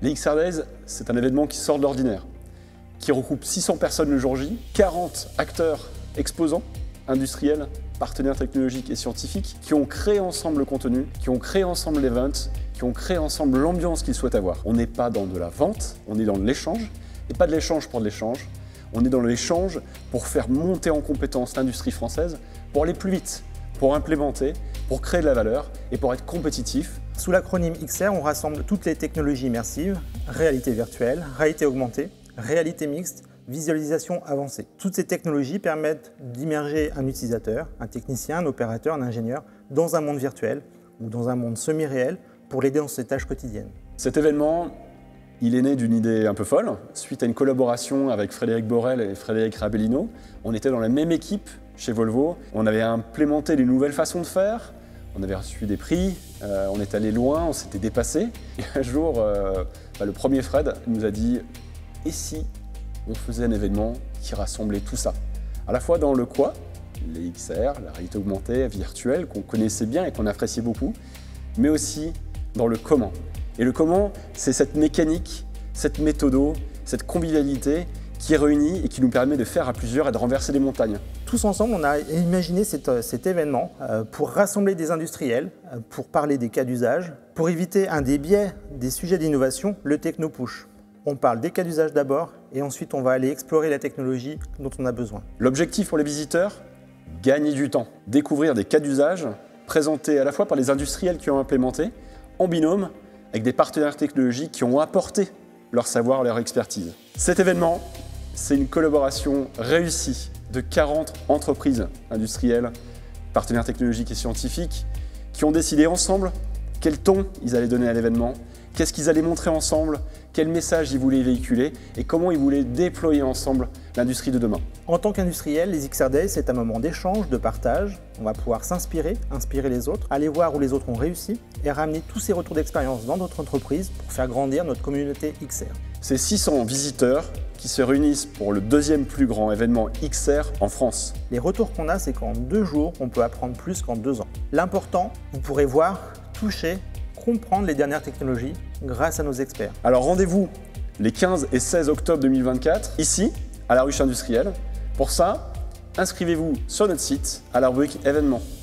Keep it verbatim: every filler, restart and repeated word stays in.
Les X R Days, c'est un événement qui sort de l'ordinaire, qui regroupe six cents personnes le jour J, quarante acteurs exposants, industriels, partenaires technologiques et scientifiques, qui ont créé ensemble le contenu, qui ont créé ensemble l'event, qui ont créé ensemble l'ambiance qu'ils souhaitent avoir. On n'est pas dans de la vente, on est dans de l'échange, et pas de l'échange pour de l'échange, on est dans l'échange pour faire monter en compétence l'industrie française, pour aller plus vite, pour implémenter, pour créer de la valeur et pour être compétitif. Sous l'acronyme X R, on rassemble toutes les technologies immersives, réalité virtuelle, réalité augmentée, réalité mixte, visualisation avancée. Toutes ces technologies permettent d'immerger un utilisateur, un technicien, un opérateur, un ingénieur dans un monde virtuel ou dans un monde semi-réel pour l'aider dans ses tâches quotidiennes. Cet événement, il est né d'une idée un peu folle, suite à une collaboration avec Frédéric Borel et Frédéric Rabellino. On était dans la même équipe chez Volvo, on avait implémenté des nouvelles façons de faire, on avait reçu des prix, euh, on est allé loin, on s'était dépassé. Et un jour, euh, bah, le premier Fred nous a dit « Et si on faisait un événement qui rassemblait tout ça ?» À la fois dans le quoi, les X R, la réalité augmentée, virtuelle, qu'on connaissait bien et qu'on appréciait beaucoup, mais aussi dans le comment. Et le comment, c'est cette mécanique, cette méthodo, cette convivialité qui réunit et qui nous permet de faire à plusieurs et de renverser des montagnes. Tous ensemble, on a imaginé cet, cet événement pour rassembler des industriels, pour parler des cas d'usage, pour éviter un des biais des sujets d'innovation, le techno-push. On parle des cas d'usage d'abord et ensuite on va aller explorer la technologie dont on a besoin. L'objectif pour les visiteurs, gagner du temps, découvrir des cas d'usage présentés à la fois par les industriels qui ont implémenté, en binôme, avec des partenaires technologiques qui ont apporté leur savoir, leur expertise. Cet événement, c'est une collaboration réussie de quarante entreprises industrielles, partenaires technologiques et scientifiques, qui ont décidé ensemble quel ton ils allaient donner à l'événement, qu'est-ce qu'ils allaient montrer ensemble, quel message ils voulaient véhiculer et comment ils voulaient déployer ensemble l'industrie de demain. En tant qu'industriel, les X R Days, c'est un moment d'échange, de partage. On va pouvoir s'inspirer, inspirer les autres, aller voir où les autres ont réussi et ramener tous ces retours d'expérience dans notre entreprise pour faire grandir notre communauté X R. C'est six cents visiteurs qui se réunissent pour le deuxième plus grand événement X R en France. Les retours qu'on a, c'est qu'en deux jours, on peut apprendre plus qu'en deux ans. L'important, vous pourrez voir, toucher, comprendre les dernières technologies grâce à nos experts. Alors rendez-vous les quinze et seize octobre deux mille vingt-quatre, ici, à la ruche industrielle. Pour ça, inscrivez-vous sur notre site à la rubrique événements.